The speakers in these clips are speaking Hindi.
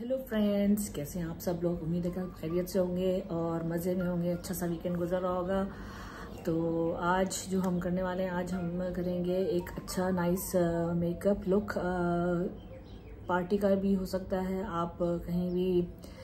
हेलो फ्रेंड्स, कैसे हैं आप सब लोग। उम्मीद है कि आप खैरियत से होंगे और मज़े में होंगे। अच्छा सा वीकेंड गुजर रहा होगा। तो आज जो हम करने वाले हैं, आज हम करेंगे एक अच्छा नाइस मेकअप लुक। पार्टी का भी हो सकता है, आप कहीं भी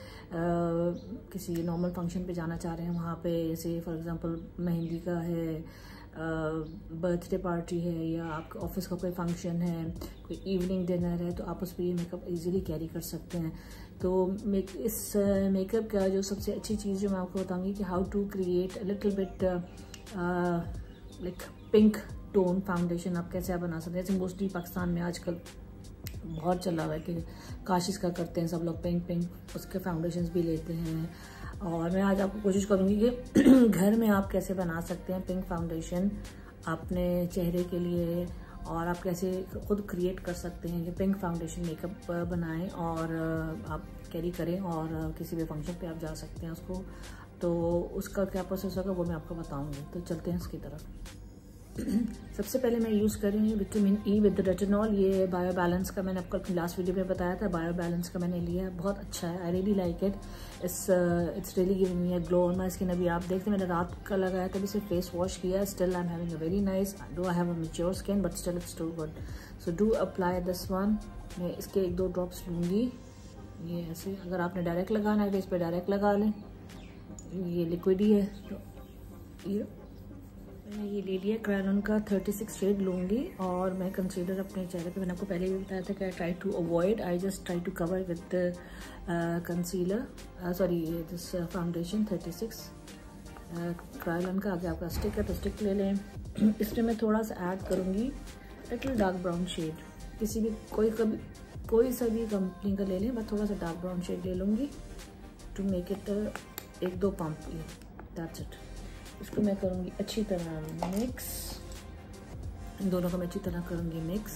किसी नॉर्मल फंक्शन पे जाना चाह रहे हैं, वहाँ पे जैसे फॉर एग्जांपल मेहंदी का है, बर्थडे पार्टी है, या आपका ऑफिस का कोई फंक्शन है, कोई इवनिंग डिनर है, तो आप उस पर ये मेकअप इजीली कैरी कर सकते हैं। तो इस मेकअप का जो सबसे अच्छी चीज़ जो मैं आपको बताऊंगी कि how to create a little bit like pink tone foundation आप कैसे बना सकते हैं। जैसे मोस्टली पाकिस्तान में आजकल बहुत चला हुआ है कि काशिश का करते हैं सब लोग, पिंक उसके फाउंडेशंस भी लेते हैं। और मैं आज आपको कोशिश करूंगी कि घर में आप कैसे बना सकते हैं पिंक फाउंडेशन अपने चेहरे के लिए, और आप कैसे खुद क्रिएट कर सकते हैं कि पिंक फाउंडेशन मेकअप बनाएं और आप कैरी करें और किसी भी फंक्शन पे आप जा सकते हैं उसको। तो उसका क्या प्रोसेस होगा वो मैं आपको बताऊंगी। तो चलते हैं इसकी तरफ। सबसे पहले मैं यूज़ कर रही हूँ विटामिन ई विद रेटिनॉल। ये बायो बैलेंस का मैंने आपको लास्ट वीडियो में बताया था, बायो बैलेंस का मैंने लिया है, बहुत अच्छा है। I really like it. It's really giving me a glow on my skin. अभी आप देखते हैं मैंने रात का लगाया था, अभी से फेस वॉश किया। Still I am having a very nice, do I have a mature skin but still it's too good. So do apply this one. मैं इसके 1-2 ड्रॉप्स लूँगी। ये ऐसे, अगर आपने डायरेक्ट लगाना है तो इस पर डायरेक्ट लगा लें, ये लिक्विड ही है। तो ये मैंने ये ले लिया क्रायोन का 36 शेड लूँगी। और मैं कंसीलर अपने चेहरे पे, मैंने आपको पहले भी बताया था कि I try to avoid, I just try to cover with concealer, sorry this foundation 36 crayon का। आगे आपका स्टिक है तो स्टिक ले लें। इसमें मैं थोड़ा सा ऐड करूँगी लिटिल डार्क ब्राउन शेड, किसी भी कोई सा भी कंपनी का ले लें, मैं थोड़ा सा डार्क ब्राउन शेड ले लूँगी to make it 1-2 pump. That's it. इसको मैं करूँगी अच्छी तरह मिक्स, इन दोनों को मैं अच्छी तरह करूँगी मिक्स।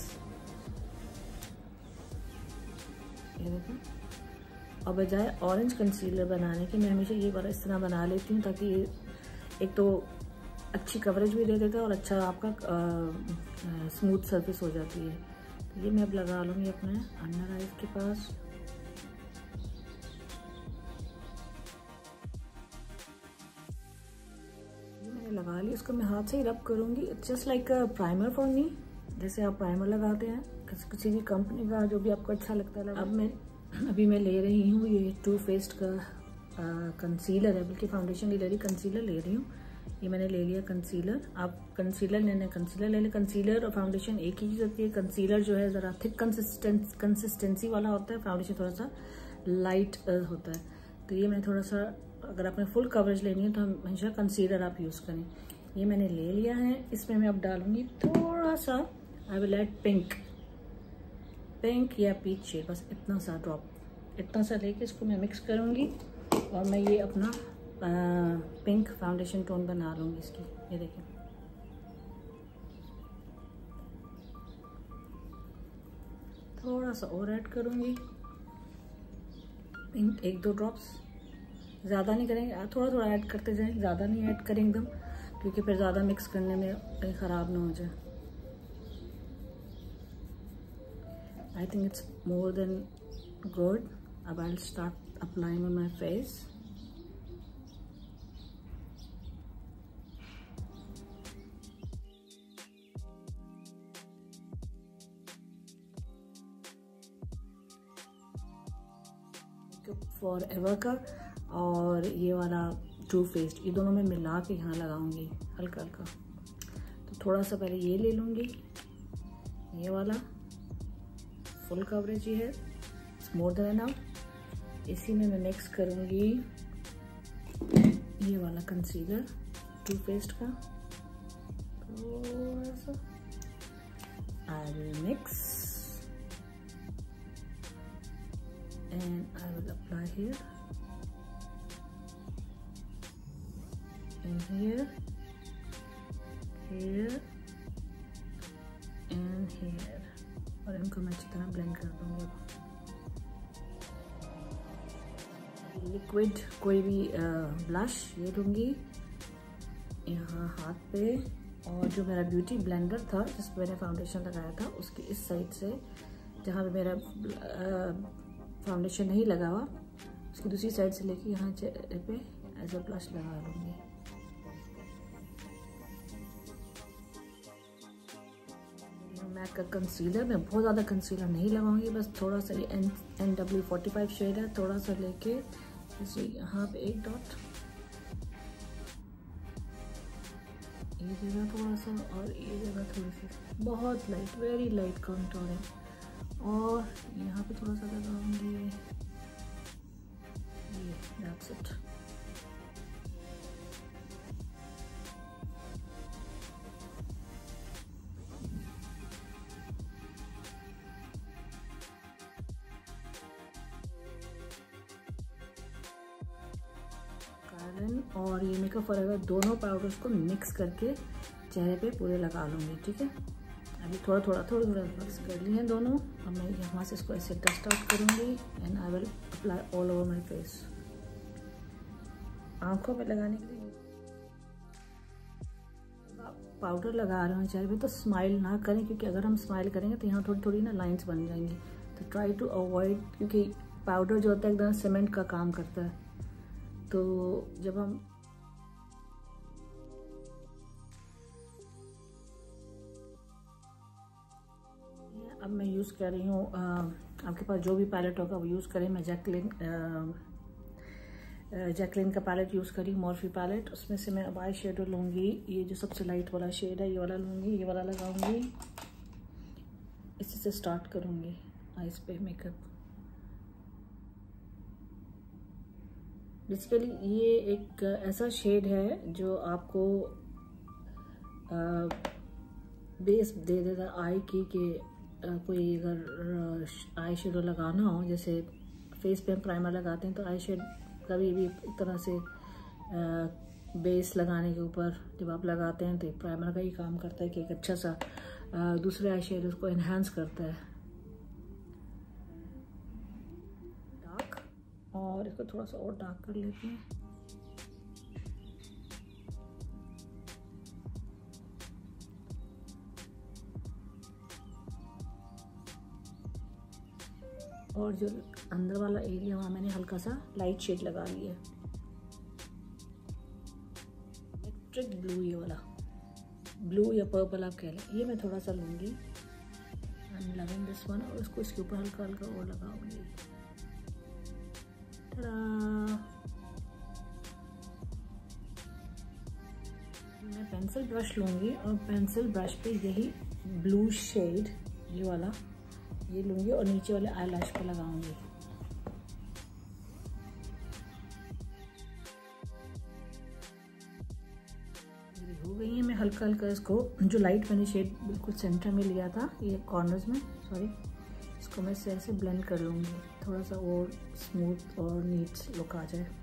ये देखो। और बजाय ऑरेंज कंसीलर बनाने के मैं हमेशा ये वाला इस तरह बना लेती हूँ, ताकि एक तो अच्छी कवरेज भी दे देता है और अच्छा आपका स्मूथ सरफेस हो जाती है। तो ये मैं अब लगा लूँगी अपने अंडर आइज के पास। लगा ली, इसको मैं हाथ से ही रब करूँगी। It's just like a primer for me, जैसे आप प्राइमर लगाते हैं किसी भी कंपनी का, जो भी आपको अच्छा लगता है। अब अभी मैं ले रही हूँ ये टू फेस्ड का कंसीलर है, बल्कि फाउंडेशन नहीं ले रही, कंसीलर ले रही हूँ। ये मैंने ले लिया कंसीलर। आप कंसीलर लेना, कंसीलर ले लें। कंसीलर और फाउंडेशन एक ही चीज़ होती है। कंसीलर जो है ज़रा थिक कंसिस्टेंसी वाला होता है, फाउंडेशन थोड़ा सा लाइट होता है। तो ये मैं थोड़ा सा, अगर आपने फुल कवरेज लेनी है तो हमेशा कंसीलर आप यूज़ करें। ये मैंने ले लिया है। इसमें मैं अब डालूंगी थोड़ा सा, आई विल ऐड पिंक या पीच शेड, बस इतना सा ड्रॉप, इतना सा लेके इसको मैं मिक्स करूँगी और मैं ये अपना पिंक फाउंडेशन टोन बना लूँगी इसकी। ये देखिए, थोड़ा सा और ऐड करूँगी पिंक, 1-2 ड्रॉप्स, ज़्यादा नहीं करेंगे, थोड़ा थोड़ा ऐड करते जाएं, ज़्यादा नहीं ऐड करें एकदम, क्योंकि फिर ज़्यादा मिक्स करने में कहीं ख़राब ना हो जाए। I think it's more than good. अब I will start applying on my face. For ever का और ये वाला टू फेस्ड, ये दोनों में मिला के यहाँ लगाऊंगी हल्का हल्का। तो थोड़ा सा पहले ये ले लूँगी, ये वाला फुल कवरेज ही है, इट्स मोर देन एनफ। इसी में मैं मिक्स करूँगी ये वाला कंसीलर टू फेस्ड का, थोड़ा सा I will mix and I will apply here and here and here, और इनको मैं अच्छी तरह ब्लेंड कर दूँगी। लिक्विड कोई भी ब्लश ये लूँगी यहाँ हाथ पे, और जो मेरा ब्यूटी ब्लेंडर था जिस पर मैंने फाउंडेशन लगाया था उसकी इस साइड से, जहाँ पे मेरा फाउंडेशन नहीं लगा हुआ, उसकी दूसरी साइड से लेके यहाँ चेहरे पे एज अ ब्लश लगा लूँगी। मैक का कंसीलर, मैं बहुत ज़्यादा कंसीलर नहीं लगाऊंगी, बस थोड़ा सा, ये NW45 शेड है, थोड़ा सा लेके इसे यहाँ पे एक डॉट, ये जगह थोड़ा सा और ये जगह थोड़ी सी, बहुत लाइट, वेरी लाइट कंटूर है। और यहाँ पे थोड़ा सा लगाऊंगी, ये दैट्स इट। और ये मेकअप फॉरएवर दोनों पाउडर्स को मिक्स करके चेहरे पे पूरे लगा लूँगी, ठीक है। अभी थोड़ा थोड़ा मिक्स कर लिए हैं दोनों। अब मैं यहाँ से इसको ऐसे डस्ट आउट करूँगी and I will apply all over my face. आँखों पे लगाने के लिए पाउडर लगा रहे हैं चेहरे पे तो स्माइल ना करें, क्योंकि अगर हम स्माइल करेंगे तो यहाँ थोड़ी थोड़ी ना लाइंस बन जाएंगी। तो ट्राई टू अवॉइड, क्योंकि पाउडर जो होता है एकदम सीमेंट का काम करता है। तो जब हम अब मैं यूज़ कर रही हूँ, आपके पास जो भी पैलेट होगा वो यूज़ करें। मैं जैकलिन का पैलेट यूज़ करी, मॉर्फी पैलेट। उसमें से मैं अब आई शेडो लूँगी, ये जो सबसे लाइट वाला शेड है ये वाला लूँगी, ये वाला लगाऊँगी, इसी से स्टार्ट करूँगी आईज पे मेकअप। बेसिकली ये एक ऐसा शेड है जो आपको बेस दे देता आई की कि कोई अगर आई शेडो लगाना हो, जैसे फेस पे हम प्राइमर लगाते हैं तो आई शेड कभी भी एक तरह से बेस लगाने के ऊपर जब आप लगाते हैं तो प्राइमर का ही काम करता है कि एक अच्छा सा दूसरे आई शेड उसको एनहांस करता है। डार्क, और इसको थोड़ा सा और डार्क कर लेते हैं। और जो अंदर वाला एरिया वहाँ मैंने हल्का सा लाइट शेड लगा लिया है, इलेक्ट्रिक ब्लू, ये वाला ब्लू या पर्पल आप कह लें। ये मैं थोड़ा सा लूँगी, I am loving this one, और इसको इसके ऊपर हल्का हल्का और लगाऊंगी। मैं पेंसिल ब्रश लूँगी और पेंसिल ब्रश पे यही ब्लू शेड ये वाला ये लूँगी और नीचे वाले आई लैश पे लगाऊंगी। हो गई है। मैं हल्का हल्का इसको, जो लाइट मैंने शेड बिल्कुल सेंटर में लिया था, ये कॉर्नर्स में, सॉरी, इसको मैं ऐसे ब्लेंड कर लूँगी, थोड़ा सा और स्मूथ और नीट लुक आ जाए।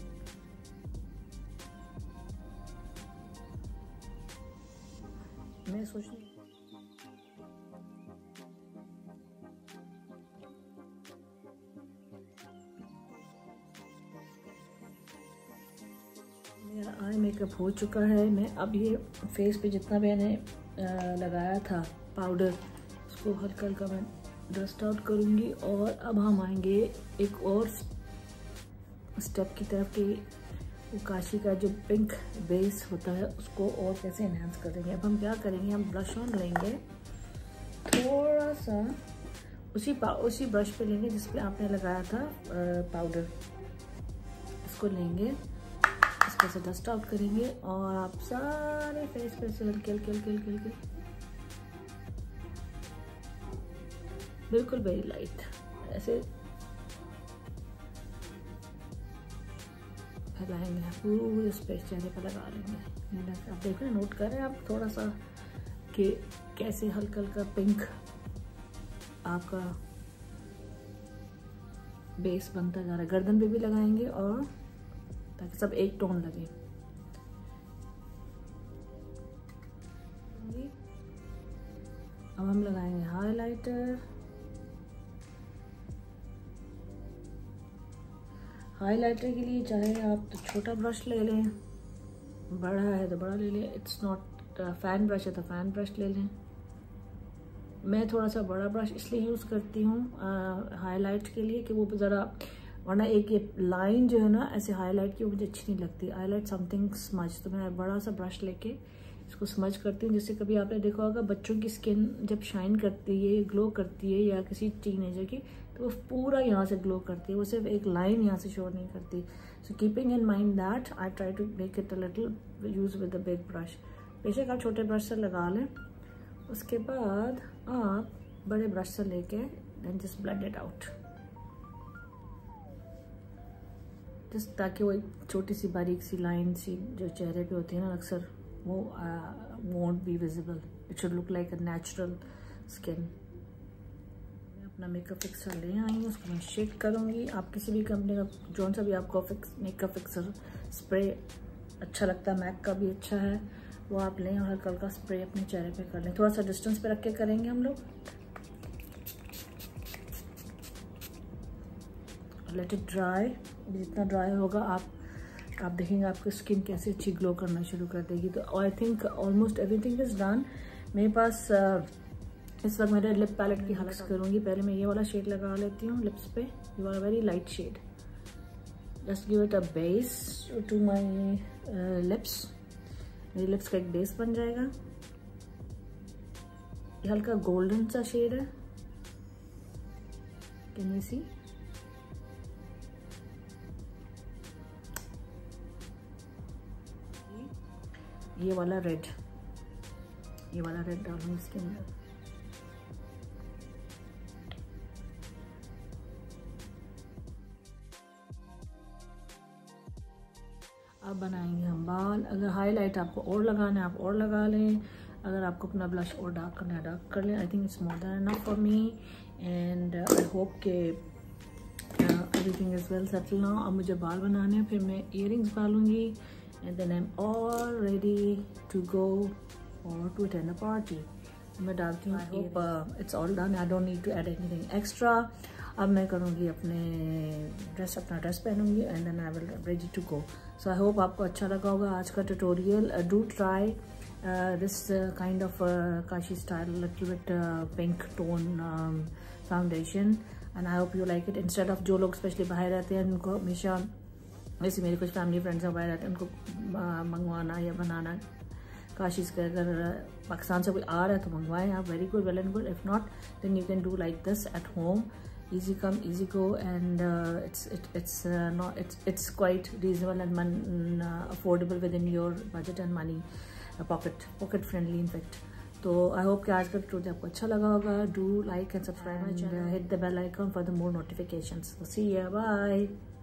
मैं सोच रही मेरा आई मेकअप हो चुका है। मैं अब ये फेस पे जितना मैंने लगाया था पाउडर, उसको हल्का हल्का मैं डस्ट आउट करूँगी। और अब हम आएंगे एक और स्टेप की तरफ कि वो काशी का जो पिंक बेस होता है उसको और कैसे एनहांस करेंगे। अब हम क्या करेंगे, हम ब्लश ऑन लेंगे, थोड़ा सा उसी ब्रश पे लेंगे जिस पे आपने लगाया था पाउडर, इसको लेंगे, इसको से डस्ट आउट करेंगे और आप सारे फेस पे से हल्के हल्के हल्के हल्के हल्के बिल्कुल वेरी लाइट ऐसे फैलाएंगे, पूरे स्पेस चेहरे पर लगा लेंगे। आप देख रहे हैं, नोट कर रहे हैं आप थोड़ा सा कि कैसे हल्का हल्का पिंक आपका बेस बनता जा रहा है। गर्दन पे भी लगाएंगे और ताकि सब एक टोन लगे। अब हम लगाएंगे हाइलाइटर। हाइलाइटर के लिए चाहे आप तो छोटा ब्रश ले लें, बड़ा है तो बड़ा ले लें, इट्स नॉट फैन ब्रश है तो फैन ब्रश ले लें। मैं थोड़ा सा बड़ा ब्रश इसलिए यूज़ करती हूँ हाईलाइट के लिए कि वो ज़रा, वरना एक ये लाइन जो है ना ऐसे हाईलाइट की, वो मुझे अच्छी नहीं लगती। हाईलाइट समथिंग स्मज, तो मैं बड़ा सा ब्रश लेके इसको स्मज करती हूँ। जैसे कभी आपने देखा होगा बच्चों की स्किन जब शाइन करती है, ग्लो करती है, या किसी टीनेजर की, तो वो पूरा यहाँ से ग्लो करती है, वो सिर्फ एक लाइन यहाँ से शो नहीं करती। So keeping in mind that I try to make it a little use with a big brush. बेशक आप छोटे ब्रश से लगा लें, उसके बाद आप बड़े ब्रश से लेके then just blend it out, just ताकि वो एक छोटी सी बारीक सी लाइन सी जो चेहरे पे होती है ना अक्सर, वो won't be visible, it should look like a natural skin. मैं अपना मेकअप फिक्सर ले आई हूँ, उसको मैं शेक करूँगी। आप किसी भी कंपनी का जौन सा भी आपको मेकअप फिक्सर स्प्रे अच्छा लगता है, मैक का भी अच्छा है, वो आप लें और हल्का हल्का स्प्रे अपने चेहरे पे कर लें। थोड़ा सा डिस्टेंस पे रख के करेंगे हम लोग। लेट इट ड्राई, जितना ड्राई होगा आप देखेंगे आपकी स्किन कैसे अच्छी ग्लो करना शुरू कर देगी। तो I think almost everything is done. मेरे पास इस वक्त मेरे लिप पैलेट की हल्का करूँगी। पहले मैं ये वाला शेड लगा लेती हूँ लिप्स पे, ये वाला very light shade. Just give it a base to my lips. मेरी लिप्स का एक बेस बन जाएगा। ये हल्का गोल्डन सा शेड है, कैन यू सी? ये वाला रेड डालूंगी इसके अंदर। अब बनाएंगे हम बाल। अगर हाईलाइट आपको और लगाना है आप और लगा लें, अगर आपको अपना ब्लश और डार्क करना है डार्क कर लें। I think it's more than enough for me and I hope के everything is well settle now. अब मुझे बाल बनाने हैं, फिर मैं इयररिंग्स डालूंगी and then I am all ready to go और टू अटेंड अ पार्टी। मैं डालती हूँ। I hope it's all done, I don't need to add anything extra. अब मैं करूँगी अपना ड्रेस पहनूंगी and then I will ready to go. So I hope आपको अच्छा लगा होगा आज का tutorial. Do try this kind of Kashi style little bit pink tone foundation and I hope you like it. Instead of जो लोग स्पेशली बाहर रहते हैं उनको हमेशा, वैसे मेरे कुछ फैमिली फ्रेंड्स बाहर रहते हैं, उनको मंगवाना या बनाना काशीज़ का, अगर पाकिस्तान से कोई आ रहा है तो मंगवाएं आप, very good, well and good. If not then you can do like this at home, easy come easy go, and it's quite reasonable and affordable within your budget and money, pocket friendly in fact. तो I hope कि आज का ट्यूटोरियल आपको अच्छा लगा होगा। Do like and subscribe and hit the bell icon for the more notifications. So see ya, bye.